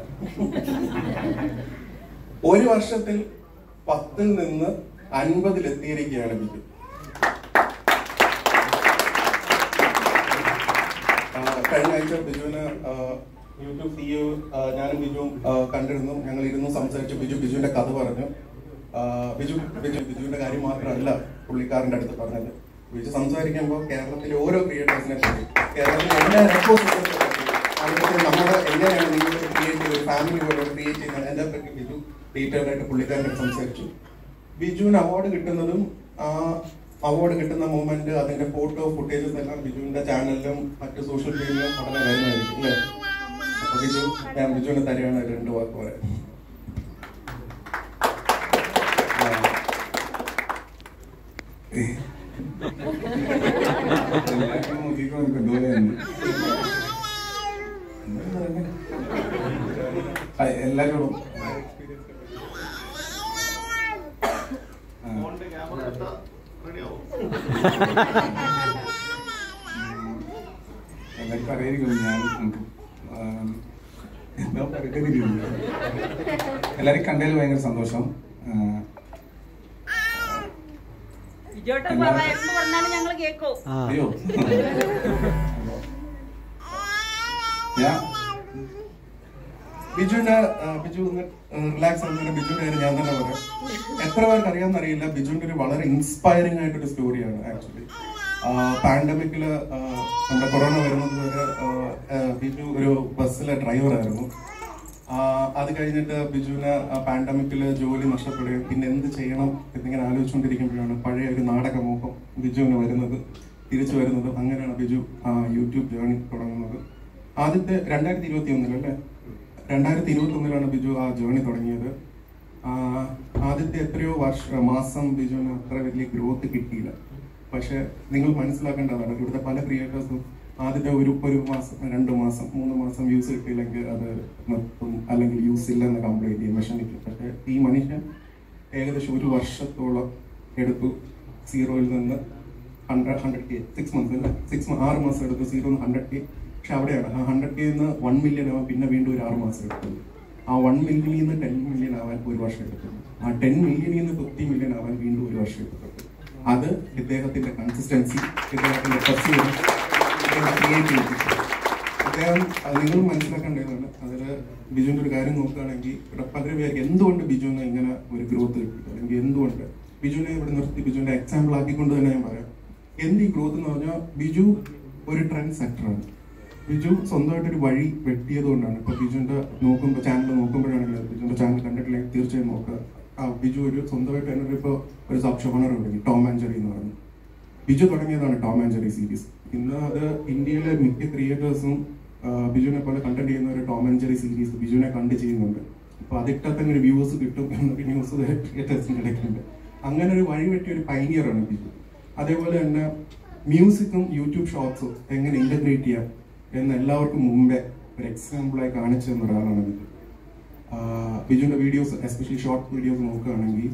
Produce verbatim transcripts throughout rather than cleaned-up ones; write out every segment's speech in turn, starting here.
ഒരു വർഷത്തിൽ പത്തിൽ നിന്ന് അൻപതിലെത്തിയിരിക്കുകയാണ് ബിജു. കഴിഞ്ഞ ആഴ്ച ബിജുവിന് യൂട്യൂബ് സിഇഒ ഞാനും ബിജുവും കണ്ടിരുന്നു. ഞങ്ങൾ ഇരുന്ന് സംസാരിച്ചു. ബിജു ബിജുവിന്റെ കഥ പറഞ്ഞു. ബിജു ബിജു ബിജുവിന്റെ കാര്യം മാത്രമല്ല പുള്ളിക്കാരന്റെ അടുത്ത് പറഞ്ഞത്. ബിജു സംസാരിക്കുമ്പോൾ കേരളത്തിലെ ഓരോ ക്രിയേറ്റേഴ്സിനെ പറ്റി, കേരളത്തിൽ എല്ലാ റെക്കോർഡ്സ് അതുപോലെ നമ്മുടെ എങ്ങനെയാണ് നിങ്ങൾ ക്രിയേറ്റ് ചെയ്ത് ഫാമിലി പോലെ ക്രിയേറ്റ് ചെയ്യുന്നത് അതിനെ പറ്റി ബിജു ഡീറ്റെയിൽഡ് ആയിട്ട് പുള്ളിക്കാരൻ്റെ സംസാരിച്ചു. ബിജുവിന് അവാർഡ് കിട്ടുന്നതും ആ അവാർഡ് കിട്ടുന്ന മൂമെന്റ് അതിന്റെ ഫോട്ടോ ഫുട്ടേജസ് എല്ലാം ബിജുവിന്റെ ചാനലിലും മറ്റു സോഷ്യൽ മീഡിയയിലും ഉടനെ വരുന്നതായിരിക്കും അല്ലേ? അപ്പൊ ബിജു ഞാൻ ബിജുവിനെ തരികയാണ് രണ്ട് വാക്ക് പറയാം. എല്ലാരോടും എല്ലാവർക്കും അറിയായിരിക്കും ഞാൻ എന്താ പറയുന്നില്ല. എല്ലാരും കണ്ടതിൽ ഭയങ്കര സന്തോഷം. അയ്യോ ബിജുവിന്റെ ബിജു റിലാക്സ് ആകുന്ന ബിജുവിന്റെ കാര്യം ഞാൻ തന്നെ പറയാം. എത്ര പേർക്ക് അറിയാമെന്ന് അറിയില്ല, ബിജുവിന്റെ ഒരു വളരെ ഇൻസ്പയറിംഗ് ആയിട്ടൊരു സ്റ്റോറിയാണ്. ആക്ച്വലി പാൻഡമിക്കില് നമ്മുടെ കൊറോണ വരുന്നത് വരെ ബിജു ഒരു ബസ്സിലെ ഡ്രൈവറായിരുന്നു. അത് കഴിഞ്ഞിട്ട് ബിജുവിന് പാൻഡമിക്കില് ജോലി നഷ്ടപ്പെടുകയും പിന്നെ എന്ത് ചെയ്യണം എന്നിങ്ങനെ ആലോചിച്ചുകൊണ്ടിരിക്കുമ്പോഴാണ് പഴയ ഒരു നാടകമോഹം ബിജുവിന് വരുന്നത്, തിരിച്ചു വരുന്നത്. അങ്ങനെയാണ് ബിജു യൂട്യൂബ് ജേർണി തുടങ്ങുന്നത്. ആദ്യത്തെ രണ്ടായിരത്തി ഇരുപത്തി ഒന്നിലല്ലേ രണ്ടായിരത്തി ഇരുപത്തി ഒന്നിലാണ് ബിജു ആ ജേർണി തുടങ്ങിയത്. ആദ്യത്തെ എത്രയോ വർഷ മാസം ബിജുവിന് അത്ര വലിയ ഗ്രോത്ത് കിട്ടിയില്ല. പക്ഷെ നിങ്ങൾ മനസ്സിലാക്കേണ്ടതാണ്, ഇവിടുത്തെ പല ക്രിയേറ്റേഴ്സും ആദ്യത്തെ ഒരു ഒരു മാസം രണ്ട് മാസം മൂന്ന് മാസം വ്യൂസ് കിട്ടിയില്ലെങ്കിൽ അത് നിർത്തും, അല്ലെങ്കിൽ യൂസ് ഇല്ലെന്ന് കംപ്ലൈൻറ്റ് ചെയ്യും, വിഷമിക്കും. പക്ഷെ ഈ മനുഷ്യൻ ഏകദേശം ഒരു വർഷത്തോളം എടുത്തു സീറോയിൽ നിന്ന് hundred hundred K six months അല്ലേ സിക്സ് ആറ് മാസം എടുത്തു സീറോ ഹൺഡ്രഡ് കെ. പക്ഷെ അവിടെയാണ് ആ ഹൺഡ്രഡ് കെ നിന്ന് വൺ മില്യൺ ആവാൻ പിന്നെ വീണ്ടും ഒരു ആറ് മാസം എടുത്തത്. ആ വൺ മില്യണിൽ നിന്ന് ടെൻ മില്യൺ ആവാൻ ഒരു വർഷം എടുത്തു. ആ ടെൻ മില്യണിൽ നിന്ന് ഫിഫ്റ്റി മില്യൺ ആവാൻ വീണ്ടും ഒരു വർഷം എടുത്തു. അത് ഇദ്ദേഹത്തിന്റെ കൺസിസ്റ്റൻസി, ഇദ്ദേഹത്തിന്റെ പെർസിവറൻസ്, ക്രിയേറ്റിവിറ്റി. അദ്ദേഹം നിങ്ങൾ മനസ്സിലാക്കേണ്ടതാണ്. അതിൽ ബിജുവിന്റെ ഒരു കാര്യം നോക്കുകയാണെങ്കിൽ ഇവിടെ പലരും പേർക്ക് എന്തുകൊണ്ട് ബിജുവിന് ഇങ്ങനെ ഒരു ഗ്രോത്ത് കിട്ടി, അല്ലെങ്കിൽ എന്തുകൊണ്ട് ബിജുവിനെ ഇവിടെ നിർത്തി ബിജുവിന്റെ എക്സാമ്പിൾ ആക്കിക്കൊണ്ട് തന്നെ ഞാൻ പറയാം. എന്ത് ഈ ഗ്രോത്ത് എന്ന് പറഞ്ഞാൽ ബിജു ഒരു ട്രെൻഡ് സെറ്ററാണ്. ബിജു സ്വന്തമായിട്ടൊരു വഴി വെട്ടിയത് കൊണ്ടാണ്. ഇപ്പൊ ബിജുവിന്റെ നോക്കുമ്പോൾ ചാനൽ നോക്കുമ്പോഴാണെങ്കിൽ ബിജുവിന്റെ ചാനൽ കണ്ടിട്ടില്ലെങ്കിൽ തീർച്ചയായും നോക്കുക. ആ ബിജു ഒരു സ്വന്തമായിട്ട് തന്നെ ഇപ്പോൾ ഒരു സബ് ഷോണർ ഉണ്ടെങ്കിൽ ടോം ആൻഡ് ജെറി എന്ന് പറഞ്ഞു. ബിജു തുടങ്ങിയതാണ് ടോം ആൻഡ് ജെറി സീരീസ്. ഇന്ന് അത് ഇന്ത്യയിലെ മിക്ക ക്രിയേറ്റേഴ്സും ബിജുവിനെ പോലെ കണ്ടന്റ് ചെയ്യുന്ന ഒരു ടോം ആൻഡ് ജെറി സീരീസ് ബിജുവിനെ കണ്ട് ചെയ്യുന്നുണ്ട്. അപ്പൊ അതിട്ടത്തന്നെ ഒരു വ്യൂസ് കിട്ടും എന്നൊരു ന്യൂസ് ക്രിയേറ്റേഴ്സിന് ഇടയ്ക്കുണ്ട്. അങ്ങനെ ഒരു വഴി വെട്ടിയ ഒരു പൈനിയറാണ് ബിജു. അതേപോലെ തന്നെ മ്യൂസിക്കും യൂട്യൂബ് ഷോർട്സും എങ്ങനെ ഇന്റഗ്രേറ്റ് ചെയ്യാം എന്ന് എല്ലാവർക്കും മുമ്പേ ഒരു എക്സാമ്പിളായി കാണിച്ചു തന്ന ഒരാളാണ് ബിജു. ബിജുവിന്റെ വീഡിയോസ് എസ്പെഷ്യലി ഷോർട്ട് വീഡിയോസ് നോക്കുകയാണെങ്കിൽ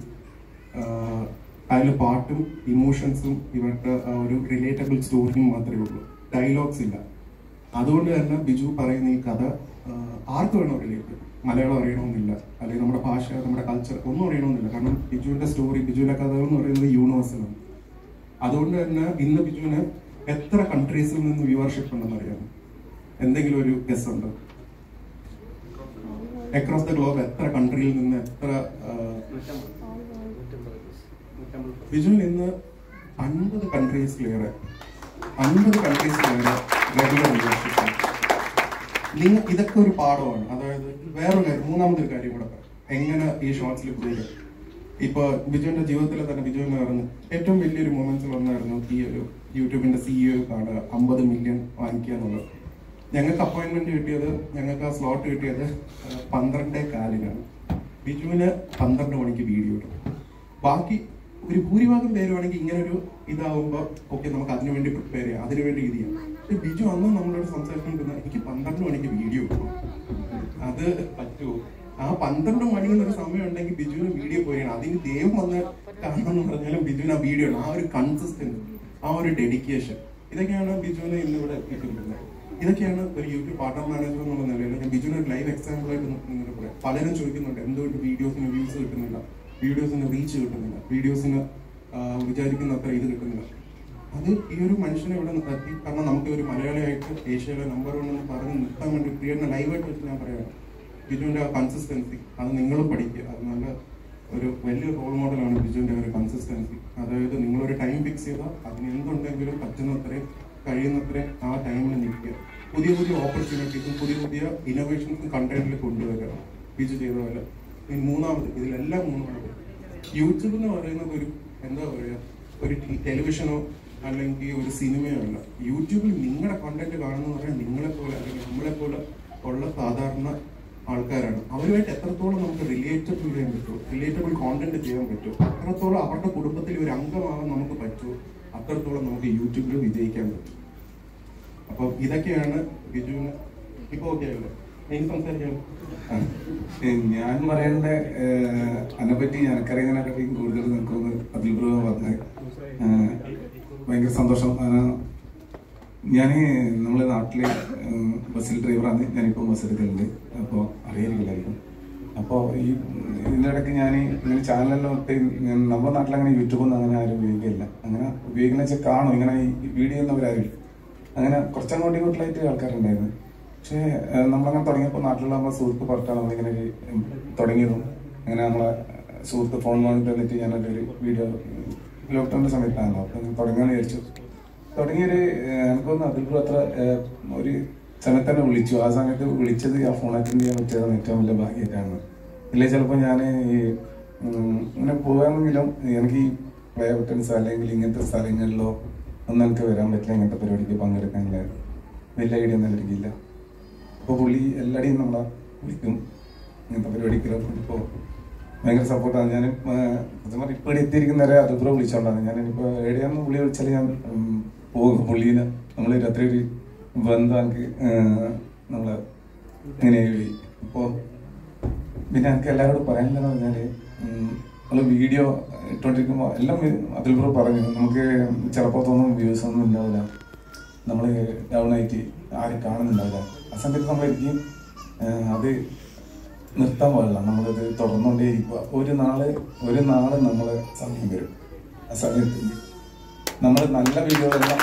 അതിൽ പാട്ടും ഇമോഷൻസും ഇവരുടെ ഒരു റിലേറ്റബിൾ സ്റ്റോറിയും മാത്രമേ ഉള്ളൂ, ഡയലോഗ്സ് ഇല്ല. അതുകൊണ്ട് തന്നെ ബിജു പറയുന്ന ഈ കഥ ആർക്ക് വേണോ റിലേറ്റ്, മലയാളം അറിയണമെന്നില്ല, അല്ലെങ്കിൽ നമ്മുടെ ഭാഷ നമ്മുടെ കൾച്ചർ ഒന്നും അറിയണമെന്നില്ല. കാരണം ബിജുവിന്റെ സ്റ്റോറി ബിജുവിന്റെ കഥ എന്ന് പറയുന്നത് യൂണിവേഴ്സലാണ്. അതുകൊണ്ട് തന്നെ ഇന്ന് ബിജുവിന് എത്ര കൺട്രീസിൽ നിന്ന് വ്യൂവർഷിപ്പ് ഉണ്ടെന്ന് അറിയാമോ? എന്തെങ്കിലും ഒരു ഗസ് ഉണ്ടോ? അക്രോസ് ദ ഗ്ലോബ് എത്ര കൺട്രിയിൽ നിന്ന് എത്ര ബിജുവിന് ഇന്ന് അൻപത് കൺട്രീസിലേറെ അൻപത് കൺട്രീസിലേറെ റെഗുലർ വ്യൂവർഷിപ്പ്. നിങ്ങൾ ഇതൊക്കെ ഒരു പാഠമാണ്. അതായത് വേറൊരു കാര്യം, മൂന്നാമതൊരു കാര്യം കൂടെ എങ്ങനെ ഈ ഷോർട്സിൽ പ്രൂവ്. ഇപ്പൊ ബിജുവിന്റെ ജീവിതത്തിൽ തന്നെ ബിജുവിന് പറഞ്ഞു ഏറ്റവും വലിയൊരു മൊമെന്റ്സിൽ ഒന്നായിരുന്നു ഈ ഒരു യൂട്യൂബിന്റെ സിഇഒ കാണുക അമ്പത് മില്യൺ വാങ്ങിക്കുക എന്നുള്ളത്. ഞങ്ങൾക്ക് അപ്പോയിന്റ്മെന്റ് കിട്ടിയത്, ഞങ്ങൾക്ക് ആ സ്ലോട്ട് കിട്ടിയത് പന്ത്രണ്ടേ കാലിനാണ്. ബിജുവിന് പന്ത്രണ്ട് മണിക്ക് വീഡിയോ ഇടും. ബാക്കി ഒരു ഭൂരിഭാഗം പേരുവാണെങ്കിൽ ഇങ്ങനെ ഒരു ഇതാവുമ്പോൾ ഓക്കെ നമുക്ക് അതിനു വേണ്ടി പ്രിപ്പയർ ചെയ്യാം, അതിനു വേണ്ടി ഇത് ചെയ്യാം. പക്ഷെ ബിജു അന്ന് നമ്മളോട് സംസാരിച്ചുകൊണ്ടിരുന്ന എനിക്ക് പന്ത്രണ്ട് മണിക്ക് വീഡിയോ ഇടും, അത് പറ്റുമോ? ആ പന്ത്രണ്ട് മണി എന്നൊരു സമയം ഉണ്ടെങ്കിൽ ബിജുവിന് വീഡിയോ പോയാണ്. അതിന് ദൈവം വന്ന് കാണണമെന്ന് പറഞ്ഞാലും ബിജുവിന് ആ വീഡിയോ ആ ഒരു കൺസിസ്റ്റൻസി, ആ ഒരു ഡെഡിക്കേഷൻ ഇതൊക്കെയാണ് ബിജുവിനെ ഇന്നിവിടെ എത്തിയിരിക്കുന്നത്. ഇതൊക്കെയാണ് ഒരു യൂട്യൂബ് പാർട്ണർ മാനേജർ എന്നുള്ള നിലയിൽ ഞാൻ ബിജുവിന് ഒരു ലൈവ് എക്സാമ്പിൾ ആയിട്ട് നിങ്ങൾക്ക് പറയാം. പലരും ചോദിക്കുന്നുണ്ട് എന്തുകൊണ്ട് വീഡിയോസിന് വ്യൂസ് കിട്ടുന്നില്ല, വീഡിയോസിന് റീച്ച് കിട്ടുന്നില്ല, വീഡിയോസിന് വിചാരിക്കുന്ന അത്ര ഇത് കിട്ടുന്നില്ല. അത് ഈ ഒരു മനുഷ്യനെ ഇവിടെ നിർത്തി. കാരണം നമുക്ക് ഒരു മലയാളിയായിട്ട് ഏഷ്യയിലെ നമ്പർ വൺ എന്ന് പറഞ്ഞ് നിർത്താൻ വേണ്ടി പ്രിയറിനെ ലൈവായിട്ട് വെച്ച് ഞാൻ പറയാം, ബിജുവിൻ്റെ ആ കൺസിസ്റ്റൻസി അത് നിങ്ങളും പഠിക്കുക. അത് നല്ല ഒരു വലിയ റോൾ മോഡലാണ് ബിജുവിൻ്റെ ഒരു കൺസിസ്റ്റൻസി. അതായത് നിങ്ങളൊരു ടൈം ഫിക്സ് ചെയ്താൽ അതിന് എന്തുണ്ടെങ്കിലും പറ്റുന്നത്രയും കഴിയുന്നത്രയും ആ ടൈമിൽ നിൽക്കുക. പുതിയ പുതിയ ഓപ്പർച്യൂണിറ്റീസും പുതിയ പുതിയ ഇന്നോവേഷൻസും കണ്ടന്റിൽ കൊണ്ടുവരിക. ബിജു ചെയ്ത പോലെ മൂന്നാമത് ഇതിലെല്ലാം മൂന്നാമത് യൂട്യൂബ് എന്ന് പറയുന്നത് ഒരു എന്താ പറയുക, ഒരു ടെലിവിഷനോ അല്ലെങ്കിൽ ഒരു സിനിമയോ അല്ല. യൂട്യൂബിൽ നിങ്ങളുടെ കണ്ടന്റ് കാണുന്ന പറഞ്ഞാൽ നിങ്ങളെപ്പോലെ അല്ലെങ്കിൽ നമ്മളെപ്പോലെ ഉള്ള സാധാരണ ആൾക്കാരാണ്. അവരുമായിട്ട് എത്രത്തോളം നമുക്ക് റിലേറ്റബിൾ ചെയ്യാൻ പറ്റുമോ, റിലേറ്റബിൾ കോണ്ടന്റ് ചെയ്യാൻ പറ്റുമോ, അത്രത്തോളം അവരുടെ കുടുംബത്തിൽ ഒരു അംഗമാകാൻ നമുക്ക് പറ്റുമോ, അത്രത്തോളം നമുക്ക് യൂട്യൂബിൽ വിജയിക്കാൻ പറ്റും. അപ്പോൾ ഇതൊക്കെയാണ് ബിജുവിന്. ഇപ്പോൾ ഓക്കെ അല്ലേ? എനിക്ക് സംസാരിക്കാം. ഞാൻ പറയേണ്ട അതിനെപ്പറ്റി എനിക്കറിയുന്നതിനെപ്പറ്റി കൂടുതൽ നിൽക്കുന്നത് അതിൽ പറഞ്ഞത് ഭയങ്കര സന്തോഷം. ഞാൻ നമ്മളെ നാട്ടിലെ ബസ്സിൽ ഡ്രൈവറാണ്. ഞാനിപ്പോൾ ബസ് എടുക്കലുണ്ട്. അപ്പോൾ അറിയായിരിക്കില്ലായിരിക്കും. അപ്പോൾ ഈ ഇതിൻ്റെ ഇടയ്ക്ക് ഞാൻ ഇങ്ങനെ ചാനലെല്ലാം ഇട്ട് നമ്മുടെ നാട്ടിൽ അങ്ങനെ യൂട്യൂബൊന്നും അങ്ങനെ ആരും ഉപയോഗിക്കില്ല. അങ്ങനെ ഉപയോഗിക്കുന്ന വെച്ചാൽ കാണും ഇങ്ങനെ ഈ വീഡിയോ എന്നവരാരും അങ്ങനെ കുറച്ചങ്ങോട്ടും ഇങ്ങോട്ടിലായിട്ട് ആൾക്കാരുണ്ടായിരുന്നു. പക്ഷേ നമ്മളങ്ങനെ തുടങ്ങിയപ്പോൾ നാട്ടിലുള്ള നമ്മളെ സുഹൃത്ത് പുറത്താണ് നമ്മളിങ്ങനെ തുടങ്ങിയതും. അങ്ങനെ നമ്മളെ സുഹൃത്ത് ഫോൺ വാങ്ങി തന്നിട്ട് ഞാനൊരു ഒരു വീഡിയോ ലോക്ക്ഡൗണിൻ്റെ സമയത്താണല്ലോ അപ്പം തുടങ്ങാമെന്ന് വിചാരിച്ചു. തുടങ്ങിയൊരു എനിക്കൊന്ന് അതിൽ അത്ര ഒരു സമയത്ത് തന്നെ വിളിച്ചു. ആ സമയത്ത് വിളിച്ചത് ആ ഫോൺ അറ്റൻഡ് ചെയ്യാൻ പറ്റിയതാണ് ഏറ്റവും വലിയ ഭാഗ്യമായിട്ടാണ്. ഇല്ലേ ചിലപ്പോൾ ഞാൻ ഈ ഇങ്ങനെ പോകാമെങ്കിലും എനിക്ക് ഈ പ്ലേ ബട്ടൺസ് അല്ലെങ്കിൽ ഇങ്ങനത്തെ സ്ഥലങ്ങളിലോ ഒന്നും എനിക്ക് വരാൻ പറ്റില്ല. ഇങ്ങനത്തെ പരിപാടിക്ക് പങ്കെടുക്കാനുള്ള വലിയ ഐഡിയ ഒന്നും എനിക്കില്ല. അപ്പോൾ പുള്ളി എല്ലാവരെയും നമ്മളെ വിളിക്കും ഇങ്ങനത്തെ പരിപാടിക്കെല്ലാം. ഇപ്പോൾ ഭയങ്കര സപ്പോർട്ടാണ്. ഞാൻ സത്യം ഇപ്പോൾ ഇവിടെ എത്തിയിരിക്കുന്നവരെ അതുപോലെ വിളിച്ചോണ്ടാണ്. ഞാൻ ഇനിയിപ്പോൾ എവിടെയാണെന്ന് പുള്ളി വിളിച്ചാൽ ഞാൻ പോകും. പുള്ളീനെ നമ്മൾ രാത്രി ഒരു ബന്ധം എനിക്ക് നമ്മൾ ഇങ്ങനെ ഇപ്പോൾ പിന്നെ എനിക്ക് എല്ലാവരോടും പറയാനില്ലെന്ന് പറഞ്ഞാൽ നമ്മൾ വീഡിയോ ഇട്ടുകൊണ്ടിരിക്കുമ്പോൾ എല്ലാം അതിൽപ്പുറം പറഞ്ഞു നമുക്ക് ചിലപ്പോൾ തോന്നും വ്യൂസ് ഒന്നും ഉണ്ടാവില്ല, നമ്മൾ ഡൗൺ ആയിട്ട് ആരും കാണുന്നുണ്ടാവില്ല. ആ സമയത്ത് നമ്മളെനിക്കും അത് നിർത്താൻ പാടില്ല. നമ്മളത് തുടർന്നുകൊണ്ടേ ഇരിക്കുക. ഒരു നാള് ഒരു നാള് നമ്മളെ സമയം വരും. ആ സമയത്ത് നമ്മൾ നല്ല വീഡിയോകളെല്ലാം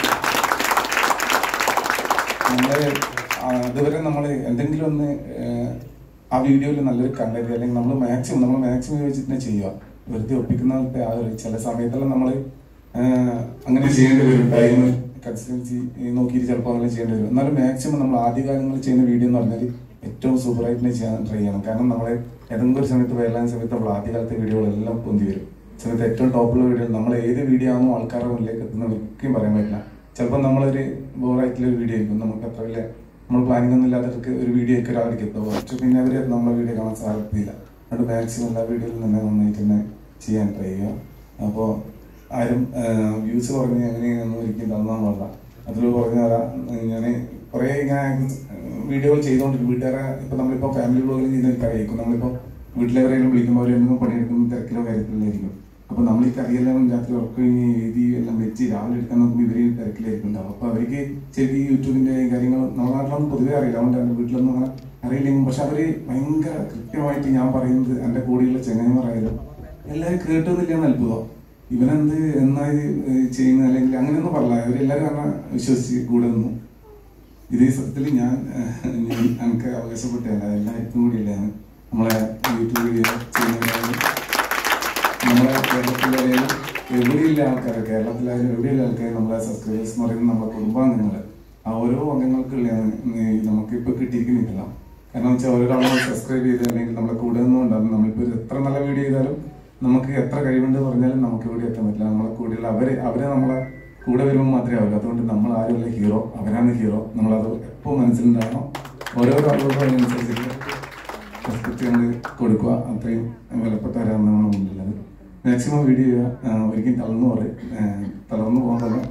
നമ്മൾ അതുവരെ നമ്മൾ എന്തെങ്കിലും ഒന്ന് ആ വീഡിയോയിൽ നല്ലൊരു കണ്ടന്റ് അല്ലെങ്കിൽ നമ്മൾ മാക്സിമം നമ്മൾ മാക്സിമം വെച്ചിട്ട് തന്നെ ചെയ്യുക. വെറുതെ ഒപ്പിക്കുന്നതൊക്കെ ആ ഒരു ചില സമയത്തെല്ലാം നമ്മൾ അങ്ങനെ ചെയ്യേണ്ടി വരും. ടൈം കൺസിസ്റ്റൻസി നോക്കിയിട്ട് ചിലപ്പോൾ അങ്ങനെ ചെയ്യേണ്ടി വരും. എന്നാലും മാക്സിമം നമ്മൾ ആദ്യകാലങ്ങളിൽ ചെയ്യുന്ന വീഡിയോ എന്ന് പറഞ്ഞാൽ ഏറ്റവും സൂപ്പറായിട്ട് തന്നെ ചെയ്യാൻ ട്രൈ ചെയ്യണം. കാരണം നമ്മളെ ഏതെങ്കിലും ഒരു സമയത്ത് വയലാൻ സമയത്ത് നമ്മൾ ആദ്യകാലത്തെ വീഡിയോകളെല്ലാം പൊന്തി വരും. സമയത്ത് ഏറ്റവും ടോപ്പുള്ള വീഡിയോ നമ്മൾ ഏത് വീഡിയോ ആണോ ആൾക്കാരുടെ മുന്നിലേക്ക് എത്തുന്നത് ഒരിക്കലും പറയാൻ പറ്റില്ല. ചിലപ്പോൾ നമ്മളൊരു ബോറായിട്ടുള്ള ഒരു വീഡിയോ ആയിരിക്കും, നമുക്ക് അത്ര വലിയ നമ്മൾ പ്ലാനിങ് ഒന്നും ഇല്ലാത്തവർക്ക് ഒരു വീഡിയോ ഒക്കെ ഒരാൾക്ക് എത്തുമ്പോൾ പക്ഷെ പിന്നെ അവർ നമ്മളെ വീഡിയോ കാണാൻ സാധിക്കില്ല. അതുകൊണ്ട് മാക്സിമം എല്ലാ വീഡിയോയിലും തന്നെ നന്നായിട്ട് തന്നെ ചെയ്യാൻ ട്രൈ ചെയ്യുക. അപ്പോൾ ആരും വ്യൂസ് പറഞ്ഞ് അങ്ങനെയൊന്നും ഒരിക്കലും തന്നാൽ പാടില്ല. അതിൽ പറഞ്ഞാൽ ഞാൻ കുറേ ഇങ്ങനെ വീഡിയോകൾ ചെയ്തുകൊണ്ടിരിക്കും. വീട്ടുകാരെ ഇപ്പം നമ്മളിപ്പോൾ ഫാമിലി വ്ളോഗിൽ ചെയ്യുന്നവർക്ക് അറിയിക്കും. നമ്മളിപ്പോൾ വീട്ടിലെവരെയും വിളിക്കുമ്പോൾ അവരെന്നും പണിയെടുക്കുന്ന തിരക്കിലോ കാര്യത്തിലായിരിക്കും. അപ്പോൾ നമ്മൾ ഈ കറിയെല്ലാം രാത്രി ഉറക്കം എഴുതി എല്ലാം വെച്ച് രാവിലെ എടുക്കാൻ നോക്കുമ്പോൾ ഇവർ തിരക്കിലായിരിക്കും ഉണ്ടാവും. അപ്പോൾ അവർക്ക് ശരിക്കും യൂട്യൂബിൻ്റെ കാര്യങ്ങൾ നമ്മുടെ നാട്ടിലൊന്നും പൊതുവേ അറിയില്ല. അതുകൊണ്ട് എൻ്റെ വീട്ടിലൊന്നും അങ്ങനെ അറിയില്ലെങ്കിൽ പക്ഷെ അവർ ഭയങ്കര കൃത്യമായിട്ട് ഞാൻ പറയുന്നത് എൻ്റെ കൂടെയുള്ള ചെങ്ങന്മാരായാലും എല്ലാവരും കേട്ടൊന്നുമില്ല അത്ഭുതം. ഇവനെന്ത് എന്നായി ചെയ്യുന്നത് അല്ലെങ്കിൽ അങ്ങനെയൊന്നും പറഞ്ഞില്ല. അവരെല്ലാവരും കാരണം വിശ്വസിച്ച് കൂടെ നിന്നു. ഇതേ സത്യത്തിൽ ഞാൻ എനിക്ക് അവകാശപ്പെട്ടല്ല, എല്ലാവർക്കും കൂടിയല്ലാണ് നമ്മളെ യൂട്യൂബ് വീഡിയോ ചെയ്യുന്നതായാലും നമ്മളെ കേരളത്തിലായാലും എവിടെയുള്ള ആൾക്കാർ കേരളത്തിലായാലും എവിടെയുള്ള ആൾക്കാർ നമ്മളെ സബ്സ്ക്രൈബേഴ്സ് എന്ന് പറയുന്നത് നമ്മളെ കുടുംബാംഗങ്ങൾ ആ ഓരോ അംഗങ്ങൾക്കുള്ളതാണ് നമുക്കിപ്പോൾ കിട്ടിയിരിക്കുന്നില്ല. കാരണം വെച്ചാൽ ഓരോരാളും സബ്സ്ക്രൈബ് ചെയ്ത് അല്ലെങ്കിൽ നമ്മളെ കൂടെ നിന്നുകൊണ്ടാണ് നമ്മളിപ്പോൾ എത്ര നല്ല വീഡിയോ ചെയ്താലും നമുക്ക് എത്ര കഴിവുണ്ട് പറഞ്ഞാലും നമുക്ക് ഇവിടെ എത്താൻ പറ്റില്ല. നമ്മളെ കൂടെയുള്ള അവരെ അവരെ നമ്മളെ കൂടെ വരുമ്പോൾ മാത്രമേ ആവില്ല. അതുകൊണ്ട് നമ്മൾ ആരുമല്ല ഹീറോ, അവരാണ് ഹീറോ. നമ്മളത് എപ്പോൾ മനസ്സിലുണ്ടാകണം. ഓരോരോ ആളുകൾക്കും അതിനനുസരിച്ചിട്ട് റെസ്പെക്ട് നമ്മൾ കൊടുക്കുക. അത്രയും വിലപ്പെട്ടവരാണ് നമ്മുടെ മുന്നിലുള്ളത്. മാക്സിമം വീഡിയോ ചെയ്യുക. ഒരിക്കലും തളർന്നു പറയും തളർന്നു പോകുന്നതല്ല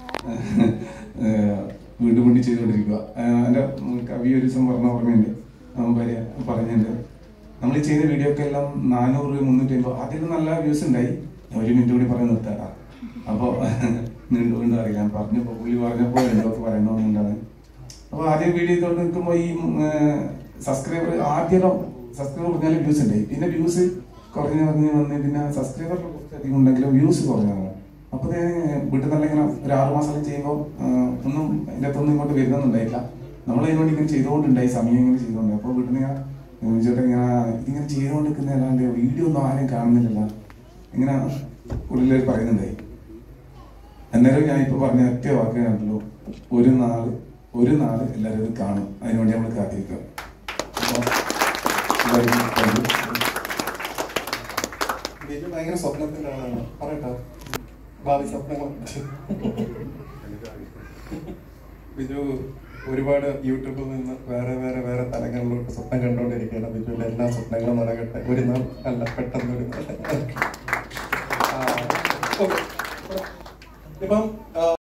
വീണ്ടും വീണ്ടും ചെയ്തുകൊണ്ടിരിക്കുക. എൻ്റെ കവി ഒരു ദിവസം പറഞ്ഞ ഓർമ്മയുണ്ട്. ഭാര്യ പറഞ്ഞിട്ടുണ്ട് നമ്മൾ ചെയ്യുന്ന വീഡിയോ ഒക്കെ എല്ലാം നാനൂറ് മുന്നൂറ്റി അമ്പത് അതിൽ നല്ല വ്യൂസ് ഉണ്ടായി. ഒരു മിനിറ്റ് കൂടി പറഞ്ഞ് നിർത്താം. അപ്പോൾ നീണ്ടു വീണ്ടും അറിയാം പറഞ്ഞപ്പോൾ പുള്ളി പറഞ്ഞപ്പോൾ എന്തോക്കെ പറയുന്നതുകൊണ്ടാണ്. അപ്പോൾ ആദ്യം വീഡിയോ ചെയ്തുകൊണ്ട് നിൽക്കുമ്പോൾ ഈ സബ്സ്ക്രൈബർ ആദ്യം സബ്സ്ക്രൈബർ പറഞ്ഞാലും വ്യൂസ് ഉണ്ടായി, പിന്നെ വ്യൂസ് കുറഞ്ഞ് കുറഞ്ഞ് വന്ന് പിന്നെ സബ്സ്ക്രൈബർ കുറച്ച് അധികം ഉണ്ടെങ്കിലും വ്യൂസ് കുറഞ്ഞാണ്. അപ്പോൾ വീട്ടിൽ നല്ല ഇങ്ങനെ ഒരു ആറ് മാസം ചെയ്യുമ്പോൾ ഒന്നും അതിൻ്റെ അകത്തൊന്നും ഇങ്ങോട്ട് വരുന്നൊന്നുണ്ടായില്ല. നമ്മൾ അതിനോട് ഇങ്ങനെ ചെയ്തുകൊണ്ടുണ്ടായി, സമയം ഇങ്ങനെ ചെയ്തുകൊണ്ട്. അപ്പോൾ വീട്ടിൽ നിന്ന് ചേട്ടാ ഇങ്ങനെ ഇതിങ്ങനെ ചെയ്തുകൊണ്ടിരിക്കുന്ന അല്ലാണ്ട് വീഡിയോ ഒന്നും ആരും കാണുന്നില്ല ഇങ്ങനെ ഉള്ളിൽ പറയുന്നുണ്ടായി. അന്നേരം ഞാൻ ഇപ്പോൾ പറഞ്ഞ ഒറ്റ വാക്ക് കണ്ടല്ലോ, ഒരു നാള് ഒരു നാള് എല്ലാവരും ഇത് കാണും, അതിനുവേണ്ടി നമ്മൾ കാത്തിരിക്കുക. ബിജു ഭയങ്കര സ്വപ്നത്തിന്റെ ആളാണ്, പറയട്ടോ ഭാവി സ്വപ്നങ്ങൾ. ബിജു ഒരുപാട് യൂട്യൂബിൽ നിന്ന് വേറെ വേറെ വേറെ തലങ്ങളിലോട്ട് സ്വപ്നം കണ്ടുകൊണ്ടിരിക്കുകയാണ്. ബിജുവിന്റെ എല്ലാ സ്വപ്നങ്ങളും നടക്കട്ടെ, ഒരു നാൾ അല്ല പെട്ടെന്ന് ഒരു നാൾ. ഇപ്പം